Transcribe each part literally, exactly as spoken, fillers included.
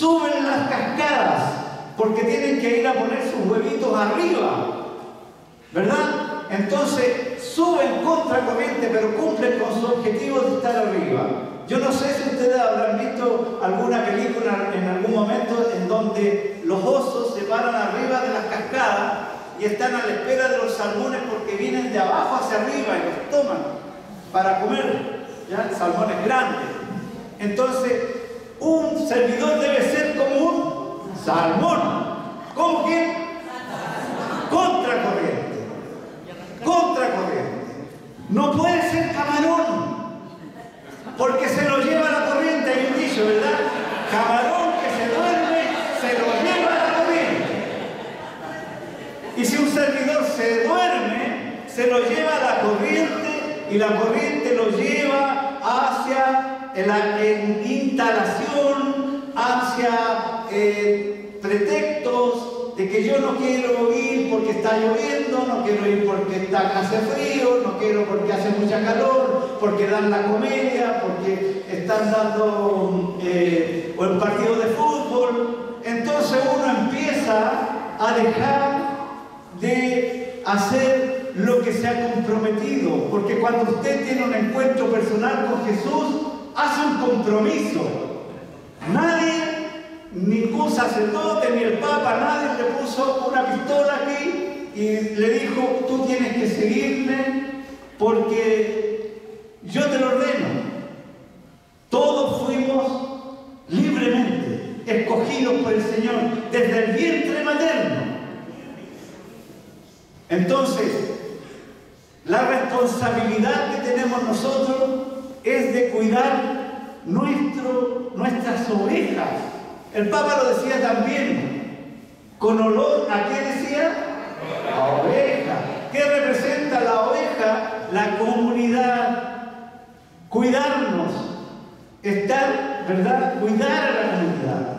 suben las cascadas porque tienen que ir a poner sus huevitos arriba, ¿verdad? Entonces suben contra corriente, pero cumplen con su objetivo de estar arriba. Yo no sé si ustedes habrán visto alguna película en algún momento en donde los osos se paran arriba de las cascadas y están a la espera de los salmones porque vienen de abajo hacia arriba y los toman para comer, ¿ya? Salmones grandes. Entonces, un servidor debe ser como un salmón. ¿Cómo que? Contra corriente. Contra corriente. No puede ser camarón, porque se lo lleva la corriente. Hay un dicho, ¿verdad? Camarón que se duerme, se lo lleva la corriente. Y si un servidor se duerme, se lo lleva la corriente y la corriente lo lleva hacia la instalación, hacia eh, pretextos de que yo no quiero ir porque está lloviendo, no quiero ir porque está, hace frío, no quiero porque hace mucha calor, porque dan la comedia, porque están dando eh, o el partido de fútbol. Entonces uno empieza a dejar de hacer lo que se ha comprometido, porque cuando usted tiene un encuentro personal con Jesús, hace un compromiso. Nadie, ningún sacerdote, ni el Papa, nadie le puso una pistola aquí y le dijo, tú tienes que seguirme porque yo te lo ordeno. Todos fuimos libremente escogidos por el Señor desde el vientre materno. Entonces, la responsabilidad que tenemos nosotros es de cuidar nuestro, nuestras ovejas. El Papa lo decía también, con olor, ¿a qué decía? A oveja. ¿Qué representa la oveja? La comunidad. Cuidarnos, estar, ¿verdad? Cuidar a la comunidad.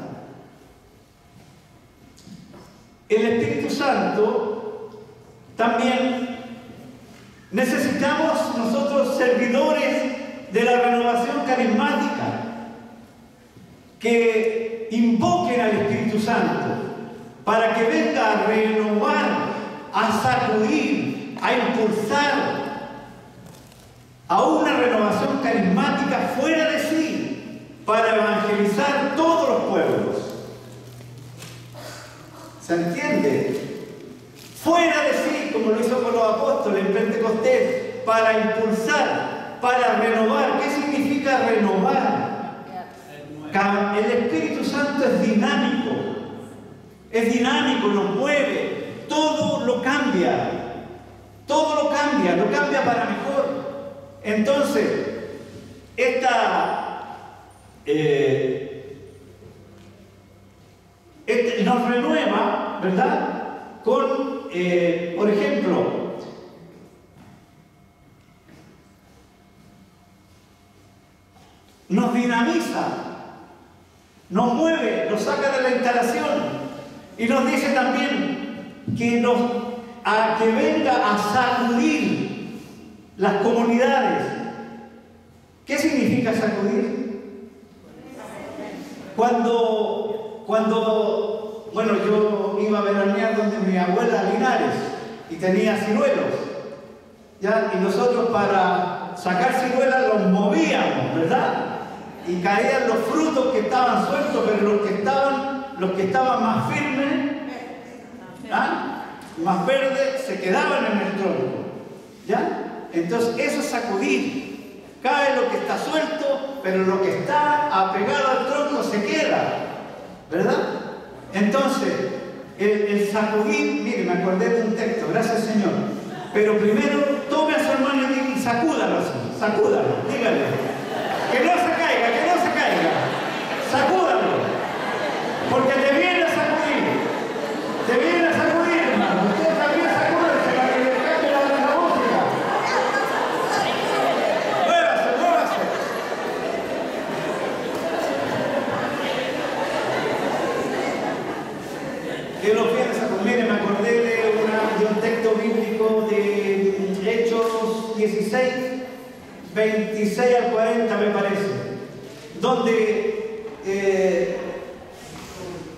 El Espíritu Santo también necesitamos nosotros servidores de la renovación carismática que invoquen al Espíritu Santo para que venga a renovar, a sacudir, a impulsar a una renovación carismática fuera de sí para evangelizar todos los pueblos. ¿Se entiende? Fuera de sí, como lo hizo con los apóstoles en Pentecostés, para impulsar, para renovar. ¿Qué significa renovar? El Espíritu Santo es dinámico, es dinámico, nos mueve, todo lo cambia, todo lo cambia, lo cambia para mejor. Entonces, esta, eh, este nos renueva, ¿verdad? Con, eh, por ejemplo, nos dinamiza, nos mueve, nos saca de la instalación y nos dice también que, nos, a, que venga a sacudir las comunidades. ¿Qué significa sacudir? Cuando, cuando, bueno, yo iba a veranear donde mi abuela Linares y tenía ciruelos, ¿ya? Y nosotros para sacar ciruelas los movíamos, ¿verdad? Y caían los frutos que estaban sueltos, pero los que estaban, los que estaban más firmes, ¿ah? más verdes, se quedaban en el tronco, ¿ya? Entonces eso es sacudir. Cae lo que está suelto, pero lo que está apegado al tronco se queda, ¿verdad? Entonces, el, el sacudir, mire, me acordé de un texto, gracias Señor. Pero primero, tome a su hermano y sacúdalo así, sacúdalo, dígale. Que no se caiga, que no se caiga. Sacúdalo. Porque te viene a sacudir. Te viene a sacudir, hermano. Usted también sacúdese para que le cambie la, la música. Muévase, muévase. Que los viene a sacudir. Me acordé de, una, de un texto bíblico de Hechos dieciséis. veintiséis al cuarenta me parece, donde eh,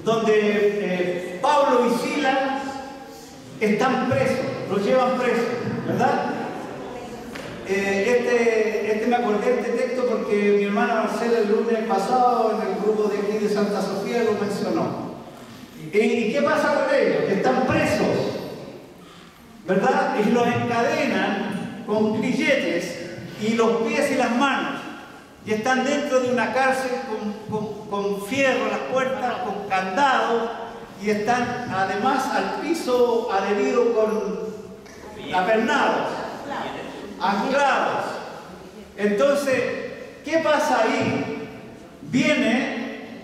donde eh, Pablo y Silas están presos, los llevan presos, ¿verdad? Eh, este, este me acordé de este texto porque mi hermana Marcela el lunes pasado en el grupo de aquí de Santa Sofía lo mencionó. ¿Y, y qué pasa con ellos? Están presos, ¿verdad? Y los encadenan con grilletes y los pies y las manos. Y están dentro de una cárcel con, con, con fierro, las puertas, con candados, y están además al piso adheridos con apernados, anclados. Entonces, ¿qué pasa ahí? Viene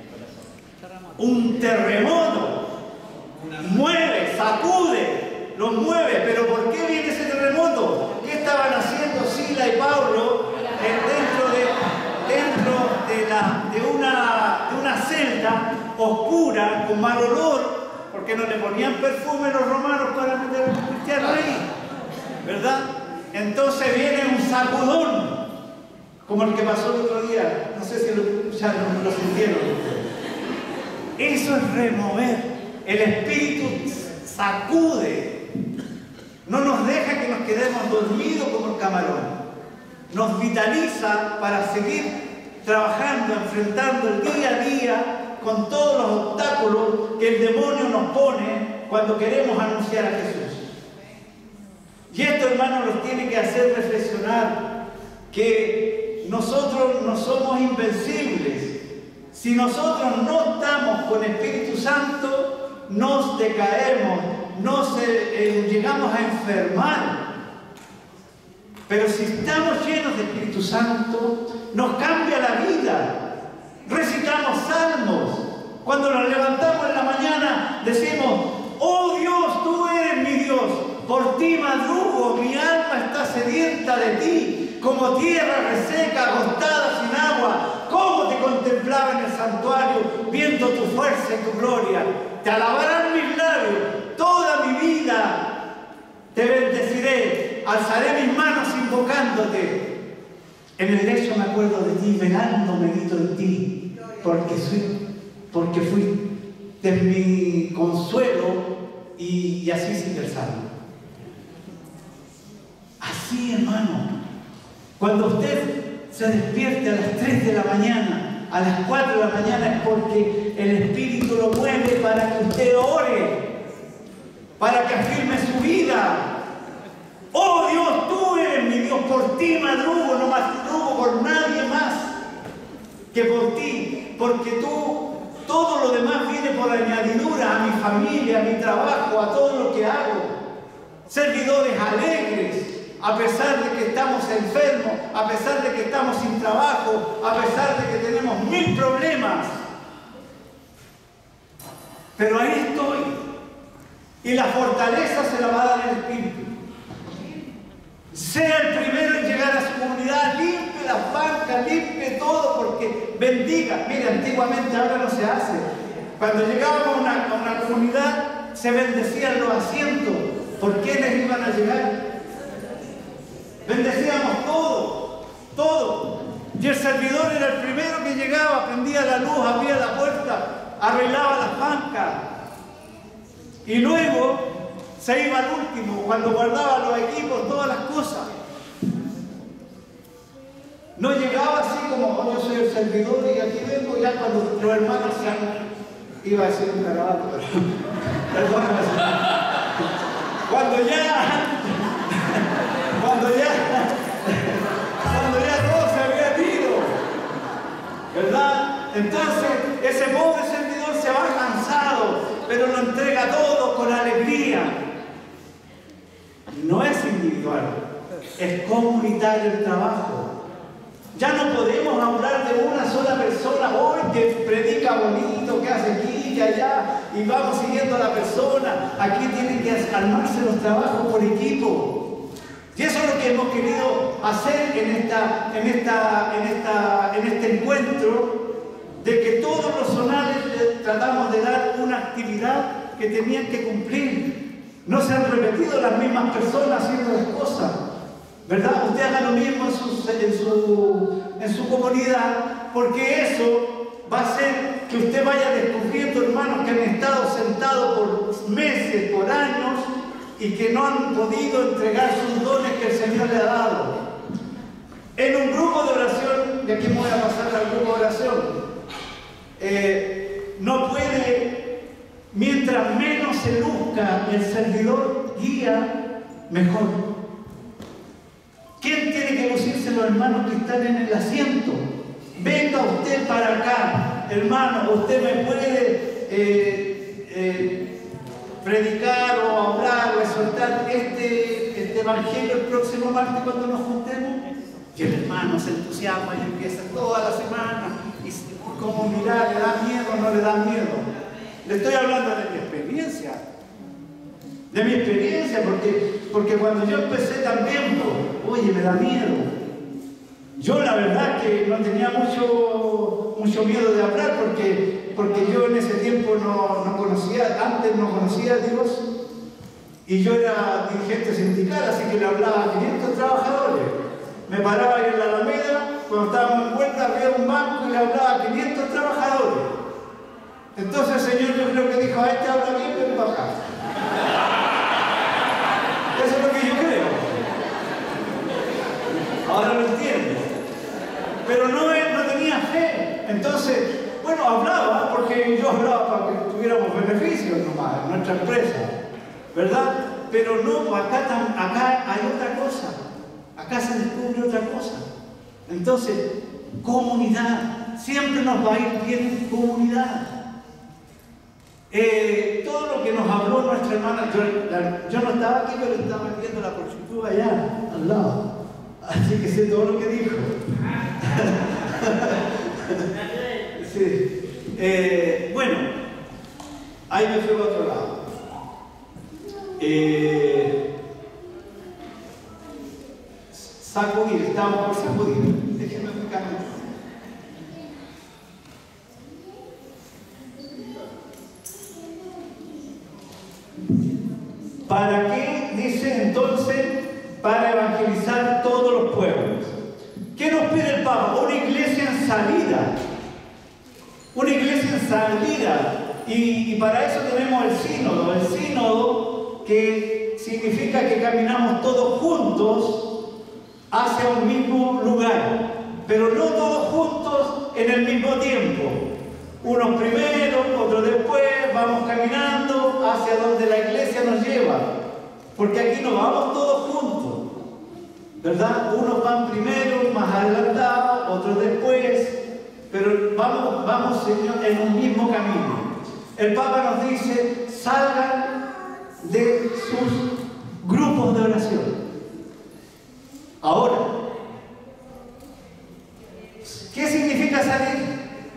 un terremoto, mueve, sacude, los mueve. ¿Pero por qué viene ese terremoto? ¿Qué estaban haciendo Silas y Pablo dentro de, dentro de, la, de, una, de una celda oscura, con mal olor, porque no le ponían perfume los romanos para meter a los cristianos ahí, ¿verdad? Entonces viene un sacudón, como el que pasó el otro día. No sé si lo escucharon, lo sintieron. Eso es remover. El Espíritu sacude, no nos deja que nos quedemos dormidos como el camarón. Nos vitaliza para seguir trabajando, enfrentando el día a día con todos los obstáculos que el demonio nos pone cuando queremos anunciar a Jesús. Y esto, hermanos, nos tiene que hacer reflexionar que nosotros no somos invencibles. Si nosotros no estamos con Espíritu Santo, nos decaemos, nos eh, llegamos a enfermar. Pero si estamos llenos de Espíritu Santo, nos cambia la vida. Recitamos salmos. Cuando nos levantamos en la mañana, decimos: oh Dios, tú eres mi Dios. Por ti madrugo, mi alma está sedienta de ti, como tierra reseca, agostada sin agua. ¿Cómo te contemplaba en el santuario, viendo tu fuerza y tu gloria? Te alabarán mis labios, toda mi vida te bendeciré, alzaré mis manos invocándote. En el lecho me acuerdo de ti, velando medito en ti, porque, soy, porque fuiste mi consuelo, y, y así sigue el salmo. Así, hermano, cuando usted se despierte a las tres de la mañana, a las cuatro de la mañana, es porque el Espíritu lo mueve para que usted ore, para que afirme su vida. Oh Dios, tú eres mi Dios, por ti madrugo, no madrugo por nadie más que por ti, porque tú, todo lo demás viene por añadidura a mi familia, a mi trabajo, a todo lo que hago. Servidores alegres, a pesar de que estamos enfermos, a pesar de que estamos sin trabajo, a pesar de que tenemos mil problemas. Pero ahí estoy. Y la fortaleza se la va a dar el Espíritu. Sea el primero en llegar a su comunidad, limpie las bancas, limpie todo, porque bendiga. Mire, antiguamente, ahora no se hace. Cuando llegábamos a una, a una comunidad, se bendecían los asientos. ¿Por quiénes iban a llegar? Bendecíamos todo, todo. Y el servidor era el primero que llegaba, prendía la luz, abría la puerta, arreglaba las bancas. Y luego se iba al último, cuando guardaba los equipos, todas las cosas. No llegaba así como: oh, yo soy el servidor y aquí vengo, ya cuando los hermanos se han... Iba a decir un garabato, pero... Perdóname. Cuando ya... Cuando ya... Cuando ya todo se había ido, ¿verdad? Entonces, ese pobre servidor se va cansado, pero lo entrega todo con alegría. No es individual, es comunitario el trabajo. Ya no podemos hablar de una sola persona hoy que predica bonito, que hace aquí, que allá, y vamos siguiendo a la persona. Aquí tienen que armarse los trabajos por equipo. Y eso es lo que hemos querido hacer en, esta, en, esta, en, esta, en este encuentro, de que todos los zonales tratamos de dar una actividad que tenían que cumplir. No se han repetido las mismas personas haciendo las cosas, ¿verdad? Usted haga lo mismo en su, en su, en su comunidad, porque eso va a ser que usted vaya descubriendo, hermanos, que han estado sentados por meses, por años, y que no han podido entregar sus dones que el Señor le ha dado. En un grupo de oración, de aquí me voy a pasar al grupo de oración, eh, no puede, mientras menos se luzca el servidor guía, mejor. ¿Quién tiene que lucirse? Los hermanos que están en el asiento. Venga usted para acá, hermano, usted me puede eh, eh, predicar o hablar o exhortar este, este evangelio el próximo martes cuando nos juntemos. Y el hermano se entusiasma y empieza toda la semana. Y como mirar, ¿le da miedo o no le da miedo? Le estoy hablando de mi experiencia. De mi experiencia, porque, porque cuando yo empecé también, pues, oye, me da miedo. Yo la verdad que no tenía mucho, mucho miedo de hablar porque, porque yo en ese tiempo no, no conocía, antes no conocía a Dios y yo era dirigente sindical, así que le hablaba a quinientos trabajadores. Me paraba ahí en la Alameda, cuando estábamos en vuelta había un banco y le hablaba a quinientos trabajadores. Entonces el Señor yo creo que dijo, a este habla bien, ven para acá. Eso es lo que yo creo. Ahora lo entiendo. Pero no, no tenía fe. Entonces, bueno, hablaba, porque yo hablaba para que tuviéramos beneficios nomás en nuestra empresa, ¿verdad? Pero no, acá, acá hay otra cosa. Acá se descubre otra cosa. Entonces, comunidad. Siempre nos va a ir bien en comunidad. Eh, todo lo que nos habló nuestra hermana, yo, la, yo no estaba aquí, pero estaba viéndola por YouTube allá, al lado. Así que sé todo lo que dijo. Sí. Eh, bueno, ahí me fui a otro lado. Eh, sacudir, estamos por sacudir. Déjenme explicarme. ¿Para qué? Dice entonces, para evangelizar todos los pueblos. ¿Qué nos pide el Papa? Una iglesia en salida. Una iglesia en salida. Y, y para eso tenemos el sínodo. El sínodo que significa que caminamos todos juntos hacia un mismo lugar. Pero no todos juntos en el mismo tiempo. Unos primero, otros después, vamos caminando hacia donde la iglesia nos lleva. Porque aquí no vamos todos juntos, ¿verdad? Unos van primero, más adelantados, otros después, pero vamos, vamos, Señor, en un mismo camino. El Papa nos dice, salgan de sus grupos de oración. Ahora, ¿qué significa salir?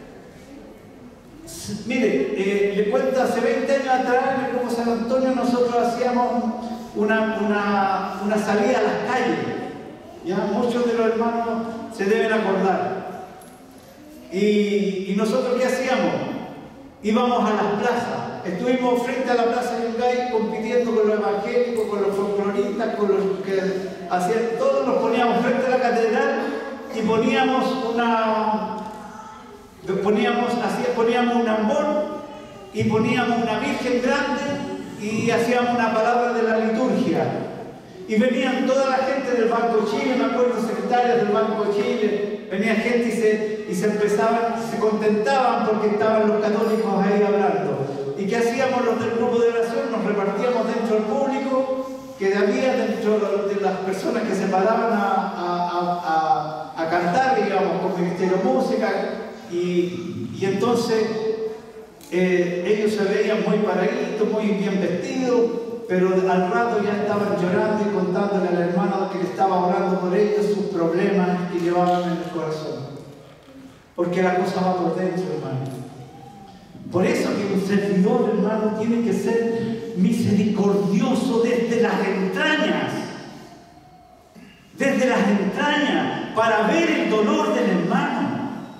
Mire, eh, le cuento, hace veinte años atrás en el Grupo San Antonio nosotros hacíamos una, una, una salida a las calles. Ya muchos de los hermanos se deben acordar. Y, y nosotros ¿qué hacíamos? Íbamos a las plazas. Estuvimos frente a la plaza de Yungay compitiendo con los evangélicos, con los folcloristas, con los que hacían, todos nos poníamos frente a la catedral y poníamos una... Poníamos, así, poníamos un ambón y poníamos una virgen grande y hacíamos una palabra de la liturgia. Y venían toda la gente del Banco Chile, me acuerdo, secretarios del Banco Chile, venía gente y se, y se empezaban, se contentaban porque estaban los católicos ahí hablando. ¿Y qué hacíamos los del grupo de oración? Nos repartíamos dentro del público, que había dentro de las personas que se paraban a, a, a, a cantar, digamos, con Ministerio de Música. Y, y entonces eh, ellos se veían muy paraditos, muy bien vestidos, pero al rato ya estaban llorando y contándole al hermano que le estaba orando por ellos sus problemas que llevaban en el corazón. Porque la cosa va por dentro, hermano. Por eso que un servidor, hermano, tiene que ser misericordioso desde las entrañas. Desde las entrañas, para ver el dolor del hermano.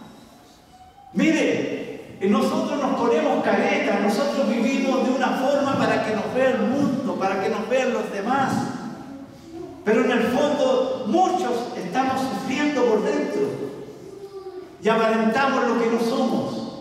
Mire, nosotros nos ponemos caretas, nosotros vivimos de una forma para que nos vea el mundo, para que nos vean los demás. Pero en el fondo muchos estamos sufriendo por dentro y aparentamos lo que no somos.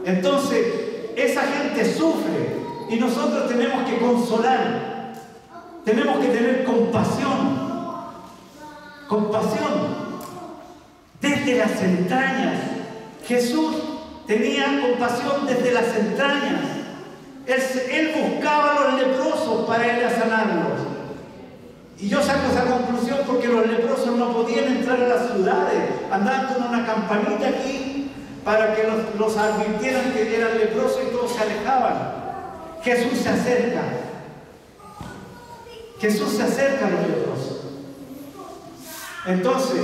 Entonces, esa gente sufre y nosotros tenemos que consolar, tenemos que tener compasión, compasión desde las entrañas. Jesús tenía compasión desde las entrañas. Él, él buscaba a los leprosos para ir a sanarlos. Y yo saco esa conclusión porque los leprosos no podían entrar a las ciudades, andaban con una campanita aquí para que los, los advirtieran que eran leprosos y todos se alejaban. Jesús se acerca. Jesús se acerca a los leprosos. Entonces,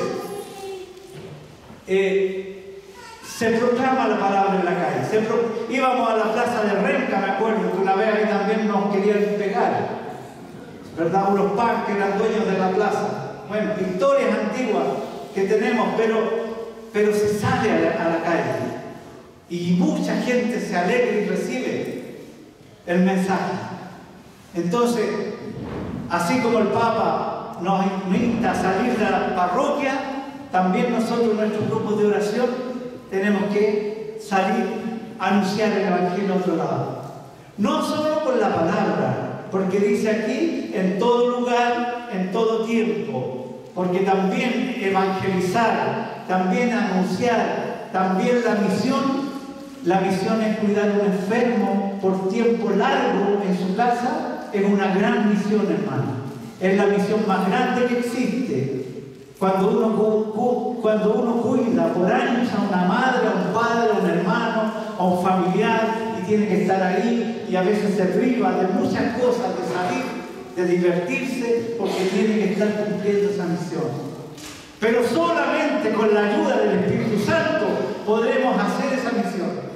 eh, se proclama la palabra en la calle. Se pro... Íbamos a la plaza de Renca, me acuerdo, que una vez ahí también nos querían pegar, ¿verdad? Unos pacos que eran dueños de la plaza. Bueno, historias antiguas que tenemos, pero, pero se sale a la, a la calle y mucha gente se alegra y recibe el mensaje. Entonces, así como el Papa nos invita a salir de la parroquia, también nosotros en nuestros grupos de oración tenemos que salir a anunciar el Evangelio a otro lado. No solo con la palabra, porque dice aquí, en todo lugar, en todo tiempo, porque también evangelizar, también anunciar, también la misión, la misión es cuidar a un enfermo por tiempo largo en su casa, es una gran misión, hermano. Es la misión más grande que existe. Cuando uno, cu, cu, cuando uno cuida por años a una madre, a un padre, a un hermano, a un familiar, y tiene que estar ahí, y a veces se priva de muchas cosas, de salir, de divertirse, porque tiene que estar cumpliendo esa misión. Pero solamente con la ayuda del Espíritu Santo podremos hacer esa misión.